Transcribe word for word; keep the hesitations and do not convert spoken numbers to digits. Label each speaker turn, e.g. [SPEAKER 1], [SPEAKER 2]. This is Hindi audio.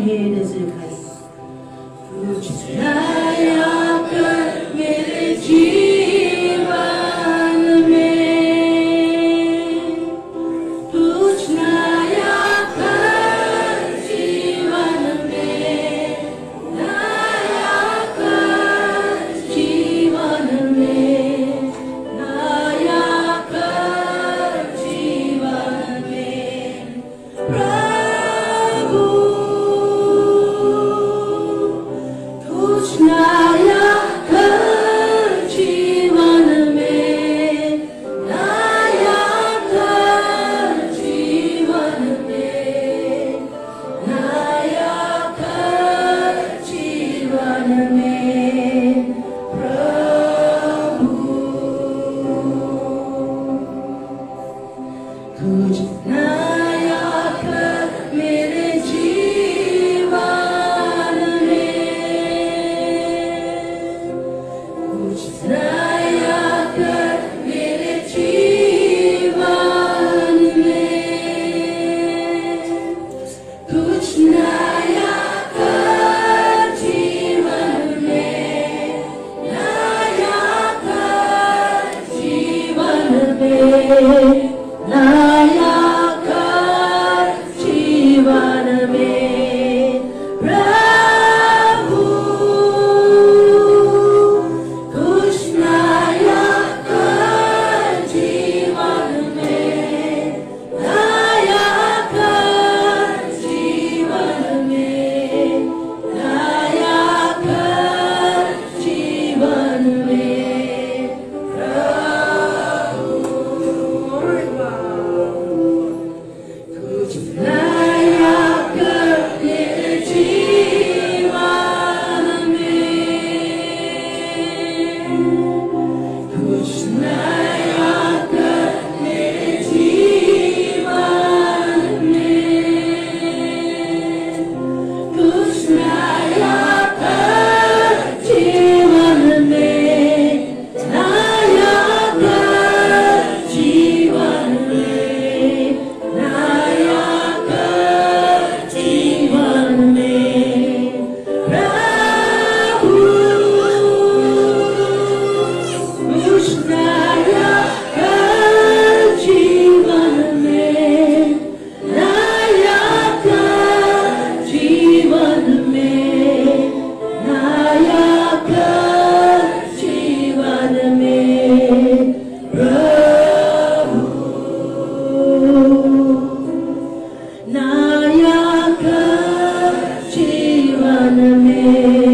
[SPEAKER 1] भेद सिखाई। कुछ नया कर मेरे जीवन में, कुछ नया कर जीवन में, नया कर जीवन में, नया कर जीवन में प्रभु। कुछ नया कर जीवन में, नया कर जीवन में, नया कर जीवन में प्रभु। कुछ नया कर मेरे जीवन में, कुछ नया कर मेरे जीवन में, कुछ नया कर जीवन में, नया कर जीवन में, नया कर जीवन में प्रभु। कुछ नया कर जीवन में, नया कर जीवन में, नया कर जीवन में प्रभु। कुछ नया कर मेरे जीवन में, कुछ नया कर मेरे जीवन में, कुछ नया कर जीवन में, नया कर जीवन में, नया कर जीवन में प्रभु। कुछ नया कर जीवन में, नया कर जीवन में, नया कर जीवन में प्रभु। नया कर जीवन में।